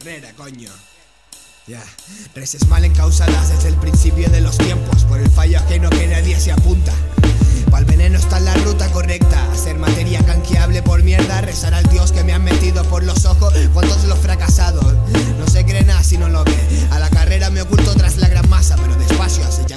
carrera, coño. Ya, reses mal encausadas desde el principio de los tiempos, por el fallo ajeno que nadie se apunta. Pa'l veneno está en la ruta correcta, hacer materia canjeable por mierda, rezar al Dios que me han metido por los ojos. ¿Cuántos los fracasados? No se cree nada si no lo ve. A la carrera me oculto tras la gran masa, pero despacio,